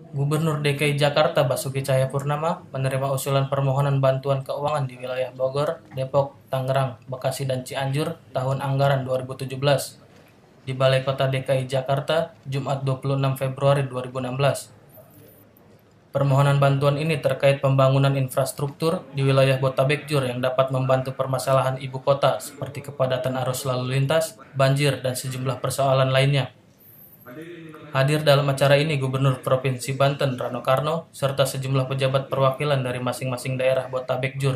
Gubernur DKI Jakarta Basuki Cahayapurnama menerima usulan permohonan bantuan keuangan di wilayah Bogor, Depok, Tangerang, Bekasi, dan Cianjur tahun anggaran 2017 di Balai Kota DKI Jakarta, Jumat 26 Februari 2016. Permohonan bantuan ini terkait pembangunan infrastruktur di wilayah Botabekjur yang dapat membantu permasalahan ibu kota seperti kepadatan arus lalu lintas, banjir, dan sejumlah persoalan lainnya. Hadir dalam acara ini Gubernur Provinsi Banten Rano Karno serta sejumlah pejabat perwakilan dari masing-masing daerah Botabekjur.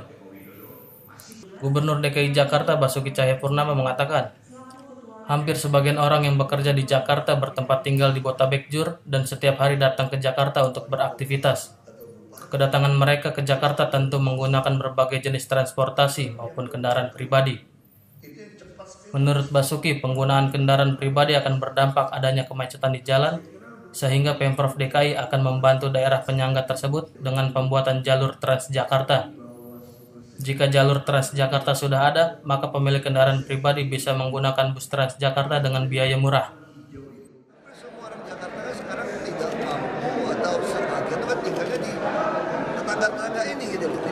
Gubernur DKI Jakarta Basuki Cahayapurnama mengatakan, hampir sebagian orang yang bekerja di Jakarta bertempat tinggal di Botabekjur dan setiap hari datang ke Jakarta untuk beraktivitas. Kedatangan mereka ke Jakarta tentu menggunakan berbagai jenis transportasi maupun kendaraan pribadi. Menurut Basuki, penggunaan kendaraan pribadi akan berdampak adanya kemacetan di jalan, sehingga Pemprov DKI akan membantu daerah penyangga tersebut dengan pembuatan jalur Transjakarta. Jika jalur Transjakarta sudah ada, maka pemilik kendaraan pribadi bisa menggunakan bus Transjakarta dengan biaya murah. Semua orang Jakarta kan sekarang tidak mampu atau sengaja itu kan tinggalnya di tetangga-tetangga ini gitu loh.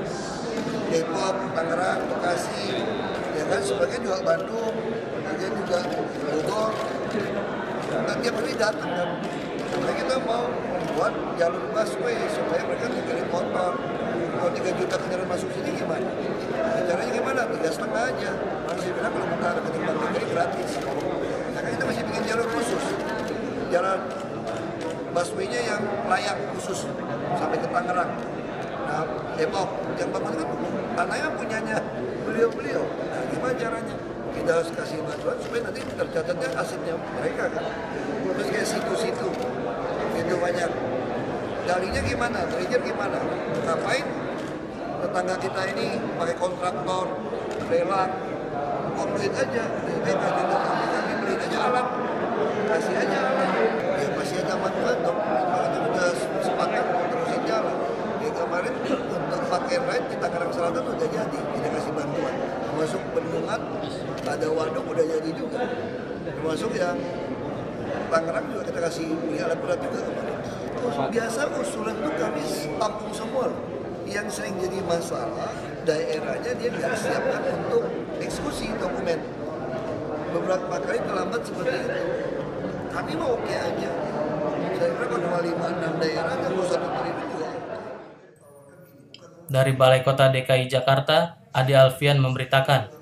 Depok, Tangerang, Bekasi, ya kan sebagian juga Bandung, sebagian juga Bogor. Dan tiap hari datang kan. Nah, kita mau membuat jalur busway supaya mereka tinggalin motor. Kalau 3 juta kendaraan masuk sini gimana? Caranya gimana? 3,5 aja. Masih bilang kalau buka ke tempat negeri gratis. Nah, kan kita masih bikin jalur khusus. Jalan busway-nya yang layak khusus sampai ke Tangerang. Nah, Depok yang bangun kan tanahnya punyanya beliau-beliau. Nah, gimana caranya? Kita harus kasih bantuan supaya nanti tercatatnya asetnya mereka kan. Terus kayak situ-situ, itu banyak. Darinya gimana? Treasure gimana? Ngapain tetangga kita ini pakai kontraktor, lelang, uang duit aja. Mereka juga kami beliin aja alat, kasih aja alat. Ya pasti ada bantuan dong. Makanya udah sepakat terusin jalan. Ya kemarin untuk pakai ride di Tangerang Selatan udah jadi, kita kasih bantuan. Termasuk bendungan, ada waduk udah jadi juga. Termasuk yang Tangerang juga kita kasih beli alat berat juga kemarin. Biasa usulan itu kami tampung semua loh. Yang sering jadi masalah daerahnya dia nggak siapkan untuk eksekusi dokumen. Beberapa kali terlambat seperti itu. Kami mau oke aja. Saya kira kalau 5-6 daerah kan 1 triliun juga. Dari Balai Kota DKI Jakarta, Adi Alfian memberitakan.